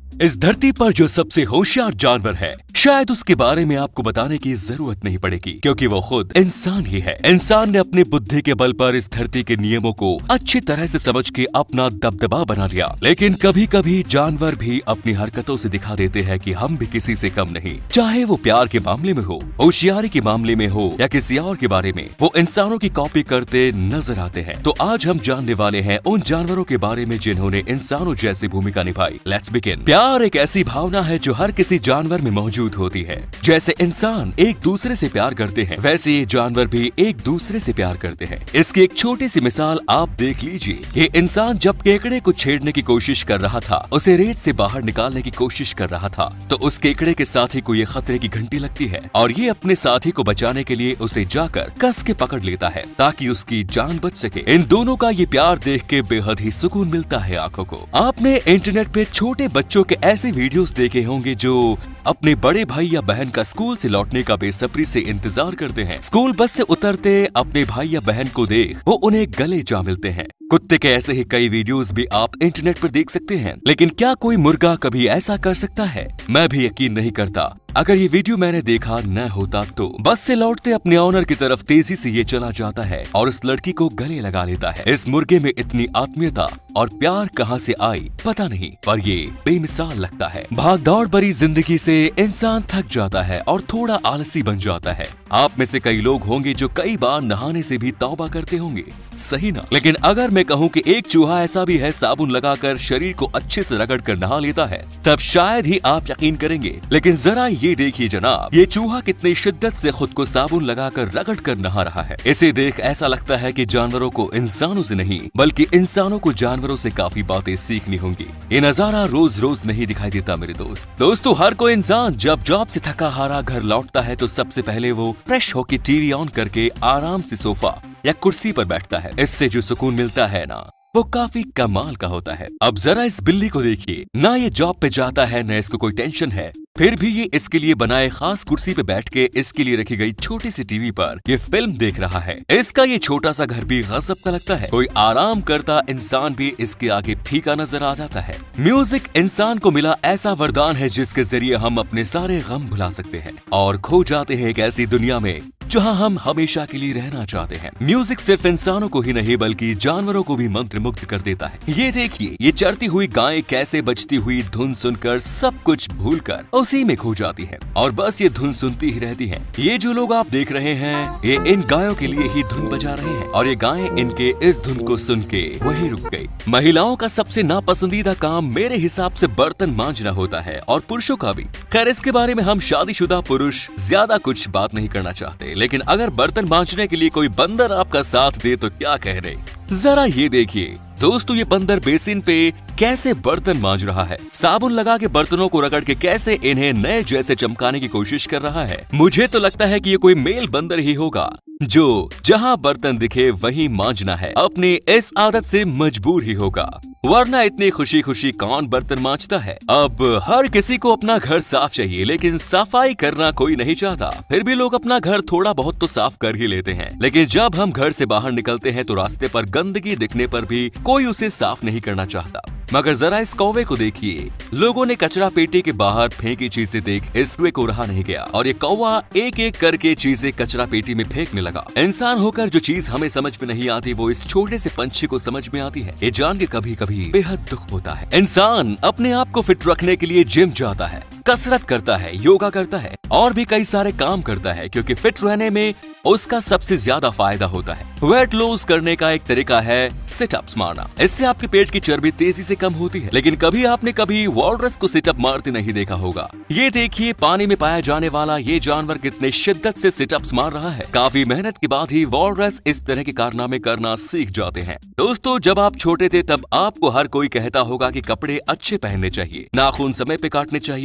इस धरती पर जो सबसे होशियार जानवर है, शायद उसके बारे में आपको बताने की जरूरत नहीं पड़ेगी, क्योंकि वो खुद इंसान ही है। इंसान ने अपनी बुद्धि के बल पर इस धरती के नियमों को अच्छी तरह से समझ के अपना दबदबा बना लिया। लेकिन कभी कभी जानवर भी अपनी हरकतों से दिखा देते हैं कि हम भी किसी से कम नहीं। चाहे वो प्यार के मामले में हो, होशियारी के मामले में हो या किसी और के बारे में, वो इंसानों की कॉपी करते नजर आते हैं। तो आज हम जानने वाले हैं उन जानवरों के बारे में जिन्होंने इंसानों जैसी भूमिका निभाई। Let's begin. प्यार एक ऐसी भावना है जो हर किसी जानवर में मौजूद होती है। जैसे इंसान एक दूसरे से प्यार करते हैं, वैसे ये जानवर भी एक दूसरे से प्यार करते हैं। इसकी एक छोटी सी मिसाल आप देख लीजिए। ये इंसान जब केकड़े को छेड़ने की कोशिश कर रहा था, उसे रेत से बाहर निकालने की कोशिश कर रहा था, तो उस केकड़े के साथी को ये खतरे की घंटी लगती है और ये अपने साथी को बचाने के लिए उसे जाकर कस के पकड़ लेता है ताकि उसकी जान बच सके। इन दोनों का ये प्यार देख के बेहद ही सुकून मिलता है आंखों को। आपने इंटरनेट पे छोटे बच्चों के ऐसे वीडियोस देखे होंगे जो अपने बड़े भाई या बहन का स्कूल से लौटने का बेसब्री से इंतजार करते हैं। स्कूल बस से उतरते अपने भाई या बहन को देख वो उन्हें गले जा मिलते हैं। कुत्ते के ऐसे ही कई वीडियोस भी आप इंटरनेट पर देख सकते हैं। लेकिन क्या कोई मुर्गा कभी ऐसा कर सकता है? मैं भी यकीन नहीं करता। अगर ये वीडियो मैंने देखा न होता तो। बस से लौटते अपने ऑनर की तरफ तेजी से ये चला जाता है और उस लड़की को गले लगा लेता है। इस मुर्गे में इतनी आत्मीयता और प्यार कहां से आई पता नहीं, पर ये बेमिसाल लगता है। भाग दौड़ भरी जिंदगी से इंसान थक जाता है और थोड़ा आलसी बन जाता है। आप में से कई लोग होंगे जो कई बार नहाने से भी तौबा करते होंगे, सही ना? लेकिन अगर मैं कहूँ कि एक चूहा ऐसा भी है साबुन लगाकर शरीर को अच्छे से रगड़ कर नहा लेता है, तब शायद ही आप यकीन करेंगे। लेकिन जरा ये देखिए जनाब, ये चूहा कितनी शिद्दत से खुद को साबुन लगाकर रगड़ कर नहा रहा है। इसे देख ऐसा लगता है कि जानवरों को इंसानों से नहीं, बल्कि इंसानों को जानवरों से काफी बातें सीखनी होंगी। ये नजारा रोज रोज नहीं दिखाई देता मेरे दोस्तों, हर कोई इंसान जब जॉब से थका हारा घर लौटता है तो सबसे पहले वो फ्रेश होकर टीवी ऑन करके आराम से सोफा या कुर्सी पर बैठता है। इससे जो सुकून मिलता है ना, वो काफी कमाल का होता है। अब जरा इस बिल्ली को देखिए, ना ये जॉब पे जाता है न इसको कोई टेंशन है, फिर भी ये इसके लिए बनाए खास कुर्सी पे बैठ के इसके लिए रखी गई छोटी सी टीवी पर ये फिल्म देख रहा है। इसका ये छोटा सा घर भी गजब का लगता है। कोई आराम करता इंसान भी इसके आगे फीका नजर आ जाता है। म्यूजिक इंसान को मिला ऐसा वरदान है जिसके जरिए हम अपने सारे गम भुला सकते हैं और खो जाते हैं एक ऐसी दुनिया में जहां हम हमेशा के लिए रहना चाहते हैं। म्यूजिक सिर्फ इंसानों को ही नहीं बल्कि जानवरों को भी मंत्रमुग्ध कर देता है। ये देखिए, ये चरती हुई गायें कैसे बजती हुई धुन सुनकर सब कुछ भूलकर उसी में खो जाती है और बस ये धुन सुनती ही रहती है। ये जो लोग आप देख रहे हैं, ये इन गायों के लिए ही धुन बजा रहे हैं और ये गायें इनके इस धुन को सुन के वही रुक गई। महिलाओं का सबसे नापसंदीदा काम मेरे हिसाब से बर्तन मांजना होता है और पुरुषों का भी। खैर, इसके बारे में हम शादीशुदा पुरुष ज्यादा कुछ बात नहीं करना चाहते, लेकिन अगर बर्तन मांजने के लिए कोई बंदर आपका साथ दे तो क्या कह रहे। जरा ये देखिए दोस्तों, ये बंदर बेसिन पे कैसे बर्तन मांज रहा है। साबुन लगा के बर्तनों को रगड़ के कैसे इन्हें नए जैसे चमकाने की कोशिश कर रहा है। मुझे तो लगता है कि ये कोई मेल बंदर ही होगा जो जहां बर्तन दिखे वहीं मांजना है। अपनी इस आदत से मजबूर ही होगा, वरना इतनी खुशी खुशी कौन बर्तन मांजता है। अब हर किसी को अपना घर साफ चाहिए, लेकिन सफाई करना कोई नहीं चाहता। फिर भी लोग अपना घर थोड़ा बहुत तो साफ कर ही लेते हैं। लेकिन जब हम घर से बाहर निकलते हैं तो रास्ते पर गंदगी दिखने पर भी कोई उसे साफ नहीं करना चाहता। मगर जरा इस कौवे को देखिए, लोगों ने कचरा पेटी के बाहर फेंकी चीजें देख इस कौवे को रहा नहीं गया और ये कौवा एक एक करके चीजें कचरा पेटी में फेंकने लगा। इंसान होकर जो चीज हमें समझ में नहीं आती वो इस छोटे से पंछी को समझ में आती है। ये जान के कभी कभी बेहद दुख होता है। इंसान अपने आप को फिट रखने के लिए जिम जाता है, कसरत करता है, योगा करता है और भी कई सारे काम करता है, क्योंकि फिट रहने में उसका सबसे ज्यादा फायदा होता है। वेट लॉस करने का एक तरीका है सिटअप्स मारना। इससे आपके पेट की चर्बी तेजी से कम होती है। लेकिन कभी आपने कभी वॉलरस को सिटअप मारते नहीं देखा होगा। ये देखिए, पानी में पाया जाने वाला ये जानवर कितने शिद्दत से सिटअप्स मार रहा है। काफी मेहनत के बाद ही वॉलरस इस तरह के कारनामे करना सीख जाते हैं। दोस्तों, जब आप छोटे थे तब आपको हर कोई कहता होगा कि कपड़े अच्छे पहनने चाहिए, नाखून समय पे काटने चाहिए,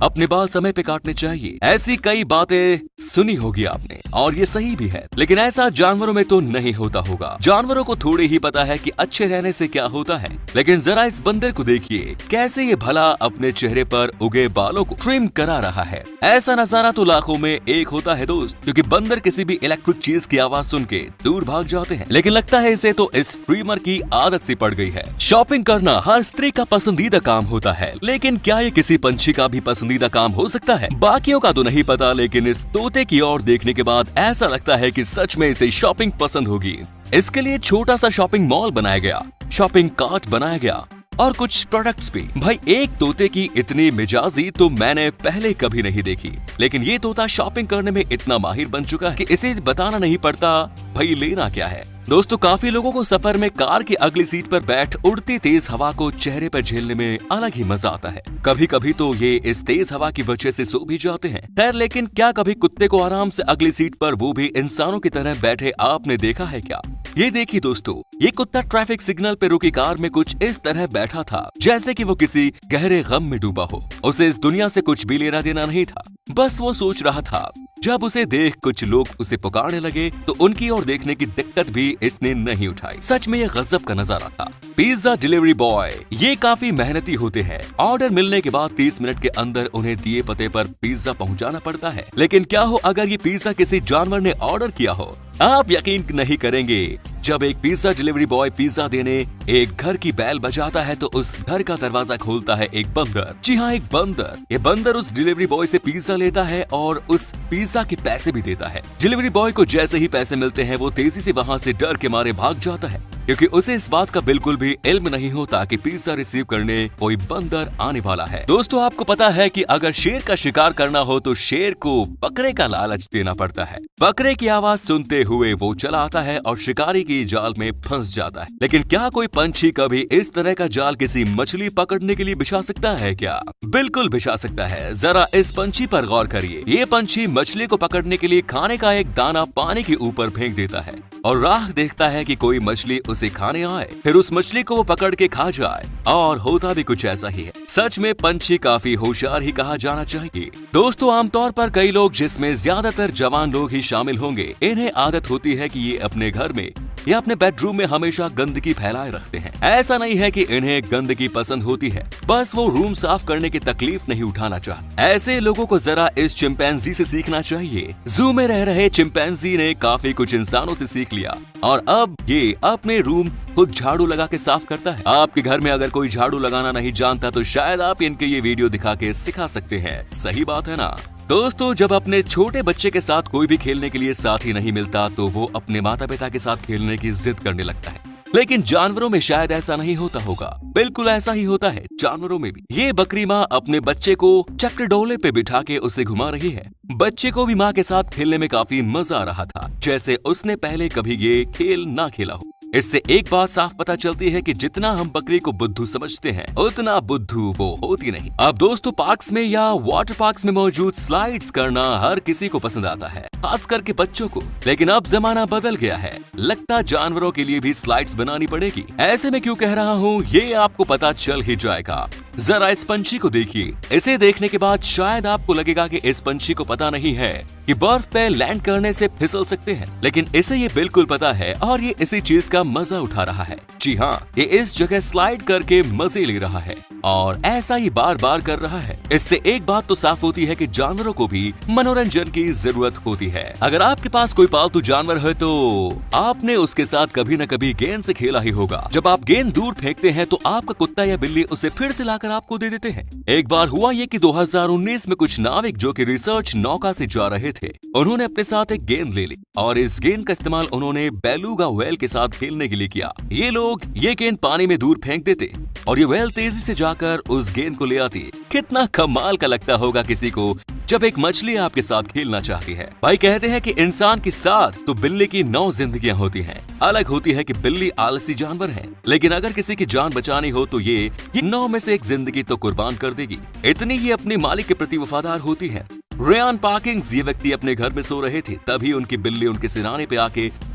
अपने बाल समय पे काटने चाहिए। ऐसी कई बातें सुनी होगी आपने और ये सही भी है, लेकिन ऐसा जानवरों में तो नहीं होता होगा। जानवरों को थोड़ी ही पता है कि अच्छे रहने से क्या होता है, लेकिन जरा इस बंदर को देखिए कैसे ये भला अपने चेहरे पर उगे बालों को ट्रिम करा रहा है। ऐसा नजारा तो लाखों में एक होता है दोस्त, क्योंकि बंदर किसी भी इलेक्ट्रिक चीज की आवाज सुन के दूर भाग जाते हैं, लेकिन लगता है इसे तो इस ट्रिमर की आदत सी पड़ गई है। शॉपिंग करना हर स्त्री का पसंदीदा काम होता है, लेकिन क्या ये किसी पंछी का भी पसंदीदा काम हो सकता है? बाकियों का तो नहीं पता, लेकिन इस तोते की ओर देखने के बाद ऐसा लगता है कि सच में इसे शॉपिंग पसंद होगी। इसके लिए छोटा सा शॉपिंग मॉल बनाया गया, शॉपिंग कार्ट बनाया गया और कुछ प्रोडक्ट्स भी। भाई एक तोते की इतनी मिजाजी तो मैंने पहले कभी नहीं देखी, लेकिन ये तोता शॉपिंग करने में इतना माहिर बन चुका है कि इसे बताना नहीं पड़ता भाई लेना क्या है। दोस्तों काफी लोगों को सफर में कार की अगली सीट पर बैठ उड़ती तेज हवा को चेहरे पर झेलने में अलग ही मजा आता है। कभी कभी तो ये इस तेज हवा की वजह से सो भी जाते हैं। खैर, लेकिन क्या कभी कुत्ते को आराम से अगली सीट पर वो भी इंसानों की तरह बैठे आपने देखा है क्या? ये देखिए दोस्तों, ये कुत्ता ट्रैफिक सिग्नल पे रुकी कार में कुछ इस तरह बैठा था जैसे कि वो किसी गहरे गम में डूबा हो। उसे इस दुनिया से कुछ भी लेना देना नहीं था, बस वो सोच रहा था। जब उसे देख कुछ लोग उसे पुकारने लगे तो उनकी ओर देखने की दिक्कत भी इसने नहीं उठाई। सच में ये गजब का नजारा था। पिज्जा डिलीवरी बॉय ये काफी मेहनती होते हैं। ऑर्डर मिलने के बाद 30 मिनट के अंदर उन्हें दिए पते पर पिज्जा पहुंचाना पड़ता है, लेकिन क्या हो अगर ये पिज्जा किसी जानवर ने ऑर्डर किया हो? आप यकीन नहीं करेंगे, जब एक पिज्जा डिलीवरी बॉय पिज्जा देने एक घर की बैल बजाता है तो उस घर का दरवाजा खोलता है एक बंदर। जी हाँ, एक बंदर। ये बंदर उस डिलीवरी बॉय से पिज्जा लेता है और उस पिज्जा के पैसे भी देता है। डिलीवरी बॉय को जैसे ही पैसे मिलते हैं वो तेजी से वहाँ से डर के मारे भाग जाता है, क्योंकि उसे इस बात का बिल्कुल भी इल्म नहीं होता कि पिज्जा रिसीव करने कोई बंदर आने वाला है। दोस्तों आपको पता है कि अगर शेर का शिकार करना हो तो शेर को बकरे का लालच देना पड़ता है। बकरे की आवाज सुनते हुए वो चला आता है और शिकारी की जाल में फंस जाता है। लेकिन क्या कोई पंछी कभी इस तरह का जाल किसी मछली पकड़ने के लिए बिछा सकता है क्या? बिल्कुल बिछा सकता है। जरा इस पंछी पर गौर करिए। ये पंछी मछली को पकड़ने के लिए खाने का एक दाना पानी के ऊपर फेंक देता है और राह देखता है कि कोई मछली उसे खाने आए, फिर उस मछली को वो पकड़ के खा जाए। और होता भी कुछ ऐसा ही है। सच में पंछी काफी होशियार ही कहा जाना चाहिए। दोस्तों आमतौर पर कई लोग, जिसमें ज्यादातर जवान लोग ही शामिल होंगे, इन्हें आदत होती है कि ये अपने घर में या अपने बेडरूम में हमेशा गंदगी फैलाए रखते हैं। ऐसा नहीं है कि इन्हें गंदगी पसंद होती है, बस वो रूम साफ करने की तकलीफ नहीं उठाना चाहते। ऐसे लोगों को जरा इस चिंपैंजी से सीखना चाहिए। जू में रह रहे चिंपैंजी ने काफी कुछ इंसानों से सीख लिया और अब ये अपने रूम खुद झाड़ू लगा के साफ करता है। आपके घर में अगर कोई झाड़ू लगाना नहीं जानता तो शायद आप इनके ये वीडियो दिखा के सिखा सकते हैं। सही बात है ना? दोस्तों जब अपने छोटे बच्चे के साथ कोई भी खेलने के लिए साथी नहीं मिलता तो वो अपने माता पिता के साथ खेलने की जिद करने लगता है, लेकिन जानवरों में शायद ऐसा नहीं होता होगा। बिल्कुल ऐसा ही होता है जानवरों में भी। ये बकरी माँ अपने बच्चे को चक्रडोले पे बिठा के उसे घुमा रही है। बच्चे को भी माँ के साथ खेलने में काफी मजा आ रहा था, जैसे उसने पहले कभी ये खेल ना खेला हो। इससे एक बात साफ पता चलती है कि जितना हम बकरी को बुद्धू समझते हैं उतना बुद्धू वो होती नहीं। अब दोस्तों पार्क्स में या वाटर पार्क्स में मौजूद स्लाइड्स करना हर किसी को पसंद आता है, खास करके बच्चों को। लेकिन अब जमाना बदल गया है, लगता जानवरों के लिए भी स्लाइड्स बनानी पड़ेगी। ऐसे में क्यों कह रहा हूँ ये आपको पता चल ही जाएगा। जरा इस पंछी को देखिए। इसे देखने के बाद शायद आपको लगेगा कि इस पंछी को पता नहीं है कि बर्फ पे लैंड करने से फिसल सकते हैं, लेकिन इसे ये बिल्कुल पता है और ये इसी चीज का मजा उठा रहा है। जी हाँ, ये इस जगह स्लाइड करके मजे ले रहा है और ऐसा ही बार बार कर रहा है। इससे एक बात तो साफ होती है कि जानवरों को भी मनोरंजन की जरूरत होती है। अगर आपके पास कोई पालतू जानवर है तो आपने उसके साथ कभी न कभी गेंद से खेला ही होगा। जब आप गेंद दूर फेंकते हैं तो आपका कुत्ता या बिल्ली उसे फिर से लाकर आपको दे देते हैं। एक बार हुआ ये कि 2019 में कुछ नाविक जो कि रिसर्च नौका से जा रहे थे, उन्होंने अपने साथ एक गेंद ले ली और इस गेंद का इस्तेमाल उन्होंने बेलुगा व्हेल के साथ खेलने के लिए किया। ये लोग ये गेंद पानी में दूर फेंक देते और ये व्हेल तेजी से जाकर उस गेंद को ले आती। कितना कमाल का लगता होगा किसी को जब एक मछली आपके साथ खेलना चाहती है। भाई कहते हैं कि इंसान के साथ तो बिल्ली की 9 जिंदगियां होती हैं। अलग होती है कि बिल्ली आलसी जानवर है, लेकिन अगर किसी की जान बचानी हो तो ये 9 में से एक जिंदगी तो कुर्बान कर देगी। इतनी ही अपने मालिक के प्रति वफादार होती है। रेयान पार्किंस ये व्यक्ति अपने घर में सो रहे थे, तभी उनकी बिल्ली उनके सिरहाने पे आके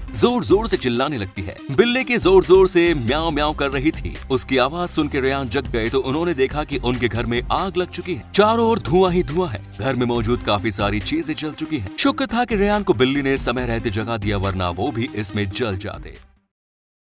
जोर जोर से चिल्लाने लगती है। बिल्ली की जोर जोर से म्याऊं म्याऊं कर रही थी। उसकी आवाज सुन के रेयान जग गए तो उन्होंने देखा कि उनके घर में आग लग चुकी है। चारों ओर धुआं ही धुआं है। घर में मौजूद काफी सारी चीजें जल चुकी हैं। शुक्र था कि रेयान को बिल्ली ने समय रहते जगा दिया, वरना वो भी इसमें जल जाते।